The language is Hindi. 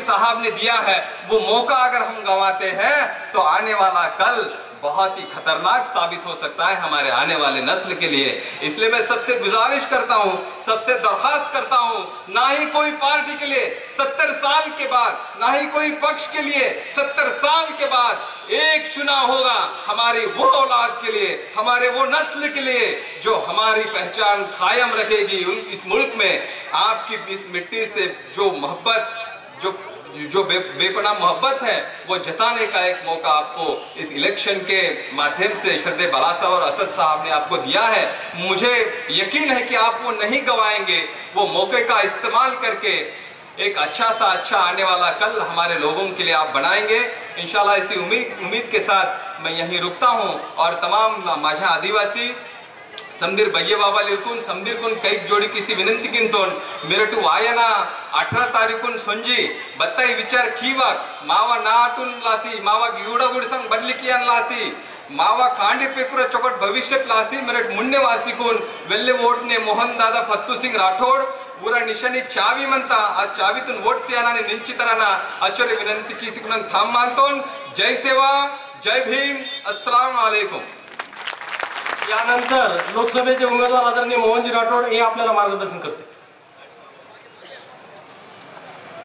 साहब ने दिया है, वो मौका अगर हम गंवाते हैं तो आने वाला कल बहुत ही खतरनाक साबित हो सकता है हमारे आने वाले नस्ल के लिए। इसलिए मैं सबसे गुजारिश करता हूं, सबसे दरख्वास्त करता हूं, ना ही कोई पार्टी के लिए 70 साल के बाद, ना ही कोई पक्ष के लिए 70 साल के बाद एक चुनाव होगा हमारी वो औलाद के लिए, हमारे वो नस्ल के लिए जो हमारी पहचान कायम रखेगी इस मुल्क में। आपकी इस मिट्टी से जो मोहब्बत, जो बेपनाह मोहब्बत है, वो जताने का एक मौका आपको इस इलेक्शन के माध्यम से श्रद्धेय बाला साहब और असद साहब ने आपको दिया है। मुझे यकीन है कि आप वो नहीं गवाएंगे। वो मौके का इस्तेमाल करके एक अच्छा आने वाला कल हमारे लोगों के लिए आप बनाएंगे इंशाल्लाह। इसी उम्मीद के साथ मैं यहीं रुकता हूं और तमाम माझ्या आदिवासी समदीर बయ్య बाबा लिरकून समदीर कुन कैक जोड़ी किसी विनंती किंतोन मेरटू वायना 18 तारीखुन संजी बत्ताई विचार खीवाक मावा नाटून लासी मावा गिवड़ा गुड़संग बदली कियान लासी मावा कांडी पेकुरा चौकट भविष्य लासी मेरट मुन्ने वासिकून वेल्ले वोट ने मोहन दादा फत्तू सिंह राठौड़ पूरा निशानी चावी म्हणता आ चावीतून वोट सियाना निश्चितराना आचोरे विनंती की सिकुनन थांब मानतोन। जय सेवा, जय भीम, अस्सलाम वालेकुम। यानंतर लोकसभेचे उमेदवार आदरणीय मोहनजी राठोड हे आपल्याला मार्गदर्शन करते।